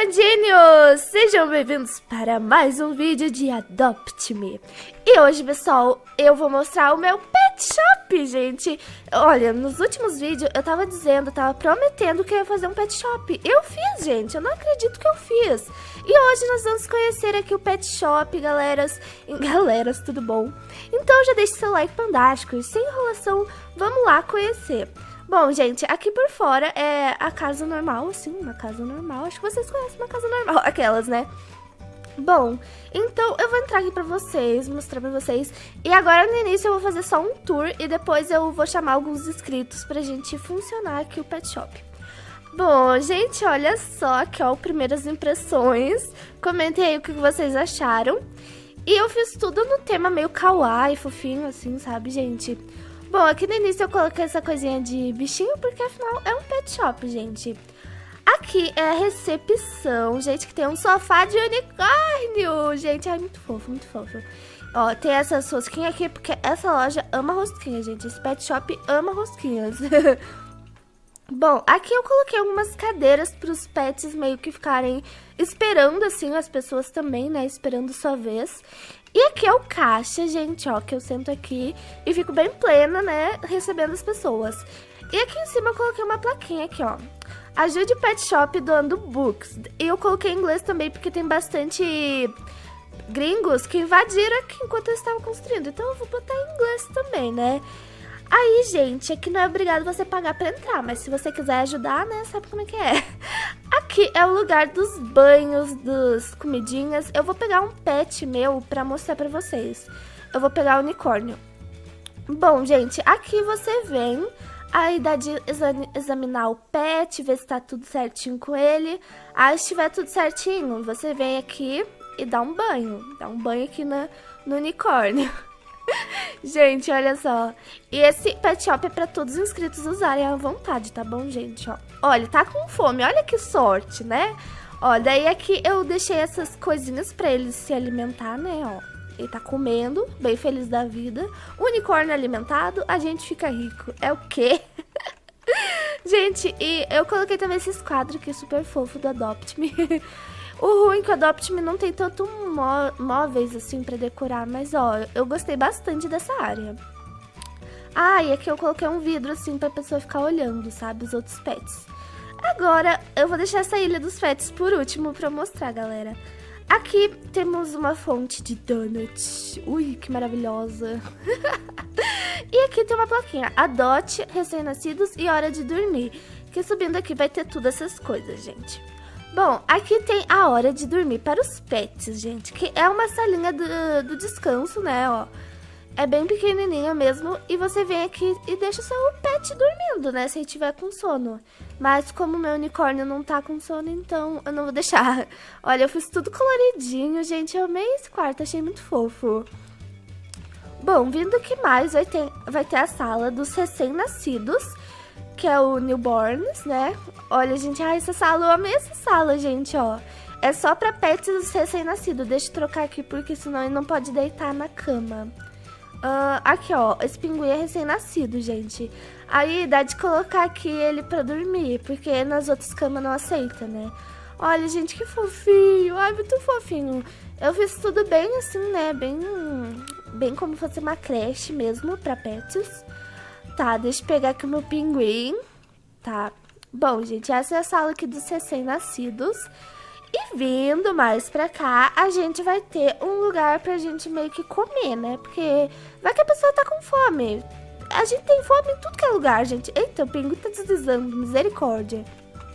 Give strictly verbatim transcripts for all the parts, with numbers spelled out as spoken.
Amandinhos! Sejam bem-vindos para mais um vídeo de Adopt Me. E hoje, pessoal, eu vou mostrar o meu pet shop, gente. Olha, nos últimos vídeos eu tava dizendo, tava prometendo que eu ia fazer um pet shop. Eu fiz, gente, eu não acredito que eu fiz. E hoje nós vamos conhecer aqui o pet shop, galeras. Galeras, tudo bom? Então já deixe seu like fantástico e sem enrolação, vamos lá conhecer. Bom, gente, aqui por fora é a casa normal, assim, uma casa normal. Acho que vocês conhecem uma casa normal, aquelas, né? Bom, então eu vou entrar aqui pra vocês, mostrar pra vocês. E agora no início eu vou fazer só um tour e depois eu vou chamar alguns inscritos pra gente funcionar aqui o pet shop. Bom, gente, olha só aqui, ó, primeiras impressões. Comentem aí o que vocês acharam. E eu fiz tudo no tema meio kawaii, fofinho, assim, sabe, gente? Bom, aqui no início eu coloquei essa coisinha de bichinho, porque afinal é um pet shop, gente. Aqui é a recepção, gente, que tem um sofá de unicórnio, gente. Ai, muito fofo, muito fofo. Ó, tem essas rosquinhas aqui, porque essa loja ama rosquinhas, gente. Esse pet shop ama rosquinhas. Bom, aqui eu coloquei algumas cadeiras para os pets meio que ficarem esperando, assim, as pessoas também, né, esperando sua vez. E aqui é o caixa, gente, ó, que eu sento aqui e fico bem plena, né, recebendo as pessoas. E aqui em cima eu coloquei uma plaquinha aqui, ó. Ajude o pet shop doando books. E eu coloquei em inglês também porque tem bastante gringos que invadiram aqui enquanto eu estava construindo. Então eu vou botar em inglês também, né. Aí, gente, aqui não é obrigado você pagar pra entrar, mas se você quiser ajudar, né, sabe como é que é. Aqui é o lugar dos banhos, dos comidinhas. Eu vou pegar um pet meu pra mostrar pra vocês. Eu vou pegar o unicórnio. Bom, gente, aqui você vem, aí dá de examinar o pet, ver se tá tudo certinho com ele. Aí, se estiver tudo certinho, você vem aqui e dá um banho. Dá um banho aqui na, no unicórnio. Gente, olha só. E esse pet shop é pra todos os inscritos usarem à vontade, tá bom, gente? Ó, olha, tá com fome, olha que sorte, né? Ó, daí aqui eu deixei essas coisinhas pra ele se alimentar, né, ó. Ele tá comendo, bem feliz da vida. O unicórnio alimentado, a gente fica rico. É o quê? Gente, e eu coloquei também esses quadros aqui super fofo do Adopt Me. O ruim é que o Adopt Me não tem tanto mó móveis assim pra decorar, mas ó, eu gostei bastante dessa área. Ah, e aqui eu coloquei um vidro assim pra pessoa ficar olhando, sabe, os outros pets. Agora eu vou deixar essa ilha dos pets por último pra mostrar, galera. Aqui temos uma fonte de donut. Ui, que maravilhosa. E aqui tem uma plaquinha, adote recém-nascidos e hora de dormir. Que subindo aqui vai ter todas essas coisas, gente. Bom, aqui tem a hora de dormir para os pets, gente, que é uma salinha do, do descanso, né, ó. É bem pequenininha mesmo e você vem aqui e deixa o seu pet dormindo, né, se ele tiver com sono. Mas como o meu unicórnio não tá com sono, então eu não vou deixar. Olha, eu fiz tudo coloridinho, gente, eu amei esse quarto, achei muito fofo. Bom, vindo aqui mais, vai ter, vai ter a sala dos recém-nascidos, que é o newborns, né? Olha, gente, ai, essa sala, eu amei essa sala, gente, ó. É só pra pets recém-nascidos. Deixa eu trocar aqui, porque senão ele não pode deitar na cama. Uh, aqui, ó, esse pinguim é recém-nascido, gente. Aí dá de colocar aqui ele pra dormir, porque nas outras camas não aceita, né? Olha, gente, que fofinho. Ai, muito fofinho. Eu fiz tudo bem assim, né? Bem, bem como fosse uma creche mesmo pra pets. Tá, deixa eu pegar aqui o meu pinguim. Tá. Bom, gente, essa é a sala aqui dos recém-nascidos. E vindo mais pra cá, a gente vai ter um lugar pra gente meio que comer, né? Porque vai que a pessoa tá com fome. A gente tem fome em tudo que é lugar, gente. Eita, o pinguim tá deslizando, misericórdia.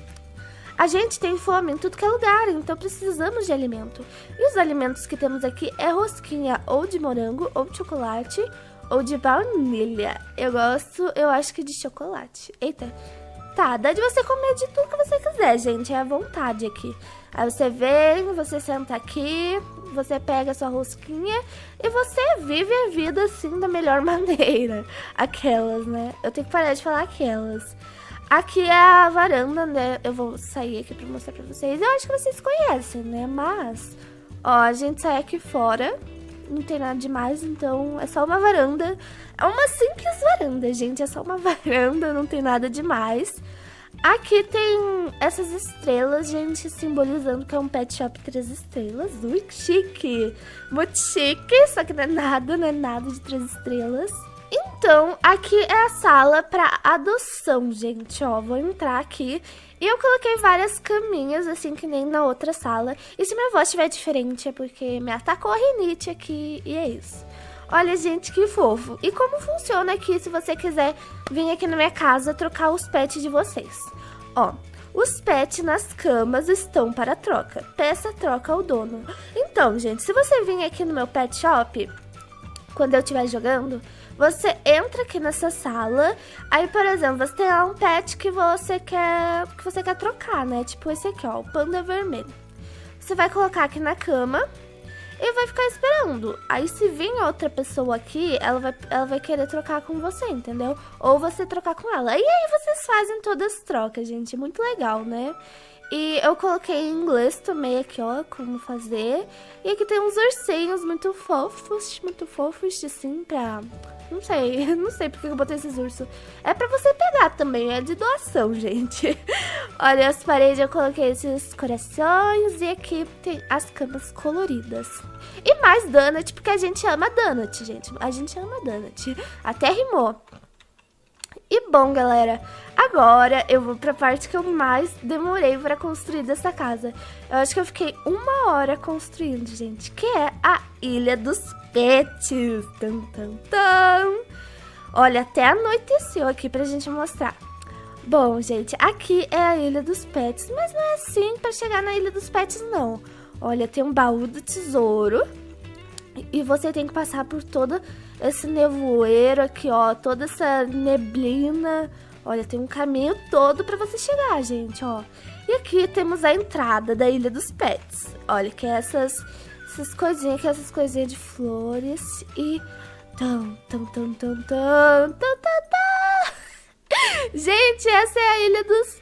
A gente tem fome em tudo que é lugar, então precisamos de alimento. E os alimentos que temos aqui é rosquinha ou de morango, ou de chocolate, ou de baunilha. Eu gosto, eu acho que de chocolate. Eita. Tá, dá de você comer de tudo que você quiser, gente. É à vontade aqui. Aí você vem, você senta aqui, você pega a sua rosquinha e você vive a vida assim da melhor maneira. Aquelas, né? Eu tenho que parar de falar aquelas. Aqui é a varanda, né? Eu vou sair aqui pra mostrar pra vocês. Eu acho que vocês conhecem, né? Mas, ó, a gente sai aqui fora. Não tem nada demais, então é só uma varanda. É uma simples varanda, gente. É só uma varanda, não tem nada demais. Aqui tem essas estrelas, gente, simbolizando que é um pet shop três estrelas. Ui, que chique! Muito chique, só que não é nada, não é nada de três estrelas. Então, aqui é a sala para adoção, gente, ó. Vou entrar aqui e eu coloquei várias caminhas, assim, que nem na outra sala. E se minha voz estiver diferente é porque me atacou a rinite aqui e é isso. Olha, gente, que fofo. E como funciona aqui se você quiser vir aqui na minha casa trocar os pets de vocês? Ó, os pets nas camas estão para troca. Peça troca ao dono. Então, gente, se você vir aqui no meu pet shop, quando eu estiver jogando, você entra aqui nessa sala. Aí, por exemplo, você tem lá um pet que você quer, que você quer trocar, né? Tipo esse aqui, ó, o panda vermelho. Você vai colocar aqui na cama e vai ficar esperando. Aí se vir outra pessoa aqui, ela vai, ela vai querer trocar com você, entendeu? Ou você trocar com ela. E aí vocês fazem todas as trocas, gente. Muito legal, né? E eu coloquei em inglês também aqui, ó, como fazer. E aqui tem uns ursinhos muito fofos, muito fofos, assim, pra... Não sei, não sei porque eu botei esses ursos. É pra você pegar também, é de doação, gente. Olha, as paredes eu coloquei esses corações e aqui tem as camas coloridas. E mais donut, porque a gente ama donut, gente. A gente ama donut. Até rimou. E bom, galera, agora eu vou pra parte que eu mais demorei pra construir dessa casa. Eu acho que eu fiquei uma hora construindo, gente, que é a Ilha dos Pets. Tum, tum, tum. Olha, até anoiteceu aqui pra gente mostrar. Bom, gente, aqui é a Ilha dos Pets, mas não é assim pra chegar na Ilha dos Pets, não. Olha, tem um baú do tesouro e você tem que passar por todo esse nevoeiro aqui, ó, toda essa neblina. Olha, tem um caminho todo pra você chegar, gente, ó. E aqui temos a entrada da Ilha dos Pets. Olha, que é essas, essas coisinhas, que é essas coisinhas de flores e... Tum, tum, tum, tum, tum, tum, tum, tum. Gente, essa é a Ilha dos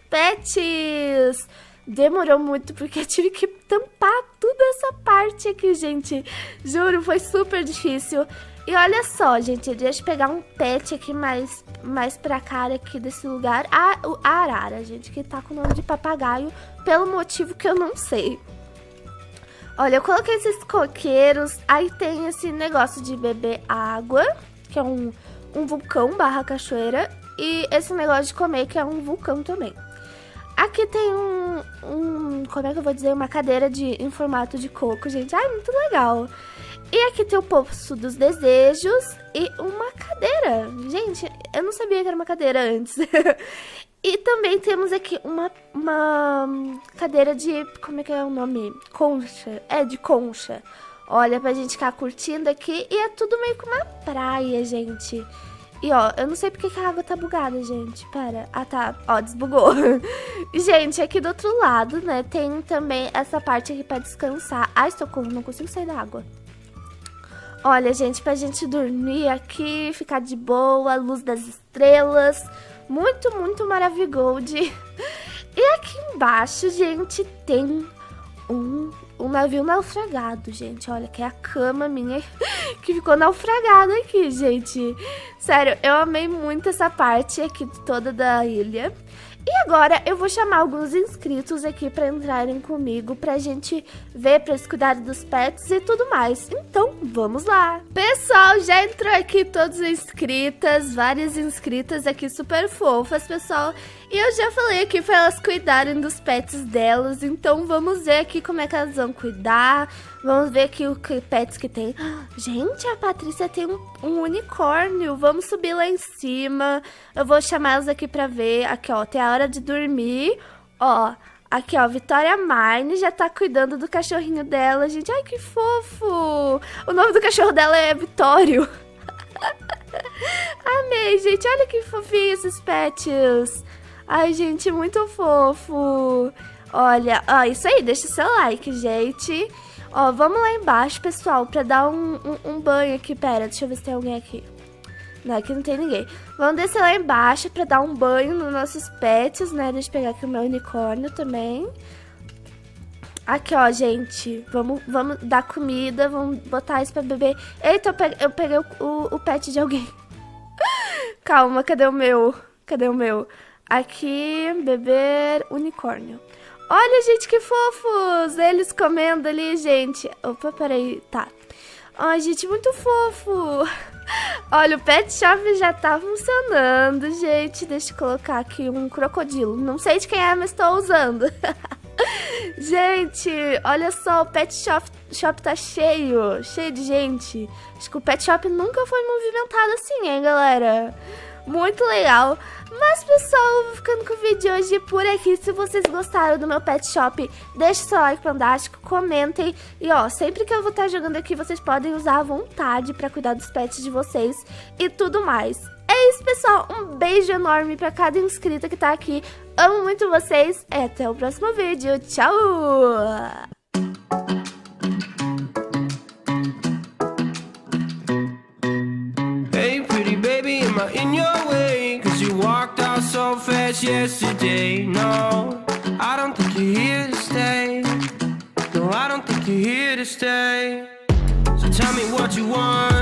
Pets. Demorou muito porque eu tive que tampar toda essa parte aqui, gente. Juro, foi super difícil. E olha só, gente, deixa eu pegar um pet aqui mais, mais pra cara aqui desse lugar. A, a arara, gente, que tá com o nome de papagaio pelo motivo que eu não sei. Olha, eu coloquei esses coqueiros. Aí tem esse negócio de beber água, que é um, um vulcão barra cachoeira. E esse negócio de comer, que é um vulcão também. Aqui tem um, um, como é que eu vou dizer, uma cadeira de, em formato de coco, gente. Ai, muito legal. E aqui tem o Poço dos Desejos e uma cadeira. Gente, eu não sabia que era uma cadeira antes. E também temos aqui uma, uma cadeira de, como é que é o nome? Concha. É, de concha. Olha, pra gente ficar curtindo aqui. E é tudo meio que uma praia, gente. E, ó, eu não sei porque que a água tá bugada, gente. Pera. Ah, tá. Ó, desbugou. Gente, aqui do outro lado, né, tem também essa parte aqui pra descansar. Ai, socorro, não consigo sair da água. Olha, gente, pra gente dormir aqui, ficar de boa, luz das estrelas. Muito, muito maravigold. E aqui embaixo, gente, tem um, um navio naufragado, gente. Olha, que é a cama minha que ficou naufragada aqui, gente. Sério, eu amei muito essa parte aqui toda da ilha. E agora eu vou chamar alguns inscritos aqui pra entrarem comigo, pra gente ver, pra eles cuidarem dos pets e tudo mais. Então, vamos lá! Pessoal, já entrou aqui todos os inscritas, várias inscritas aqui super fofas, pessoal. E eu já falei aqui pra elas cuidarem dos pets delas, então vamos ver aqui como é que elas vão cuidar. Vamos ver aqui o que pets que tem. Gente, a Patrícia tem um, um unicórnio. Vamos subir lá em cima. Eu vou chamar elas aqui pra ver. Aqui, ó, tem a hora de dormir. Ó, aqui, ó, Vitória Mine já tá cuidando do cachorrinho dela, gente. Ai, que fofo! O nome do cachorro dela é Vitório. Amei, gente. Olha que fofinho esses pets. Ai, gente, muito fofo. Olha, ó, isso aí. Deixa o seu like, gente. Ó, vamos lá embaixo, pessoal, pra dar um, um, um banho aqui. Pera, deixa eu ver se tem alguém aqui. Não, aqui não tem ninguém. Vamos descer lá embaixo pra dar um banho nos nossos pets, né? Deixa eu pegar aqui o meu unicórnio também. Aqui, ó, gente. Vamos, vamos dar comida, vamos botar isso pra beber. Eita, eu peguei, eu peguei o, o, o pet de alguém. Calma, cadê o meu? Cadê o meu? Aqui, beber unicórnio. Olha, gente, que fofos! Eles comendo ali, gente. Opa, peraí, tá. Ai, gente, muito fofo. Olha, o pet shop já tá funcionando, gente. Deixa eu colocar aqui um crocodilo. Não sei de quem é, mas tô usando. Gente, olha só, o pet shop, shop tá cheio. Cheio de gente. Acho que o pet shop nunca foi movimentado assim, hein, galera? Muito legal. Mas, pessoal, eu vou ficando com o vídeo de hoje por aqui. Se vocês gostaram do meu pet shop, deixe seu like fantástico, comentem. E, ó, sempre que eu vou estar jogando aqui, vocês podem usar à vontade pra cuidar dos pets de vocês e tudo mais. É isso, pessoal. Um beijo enorme pra cada inscrito que tá aqui. Amo muito vocês. E até o próximo vídeo. Tchau! In your way, cause you walked out so fast yesterday. No, I don't think you're here to stay. No, I don't think you're here to stay. So tell me what you want.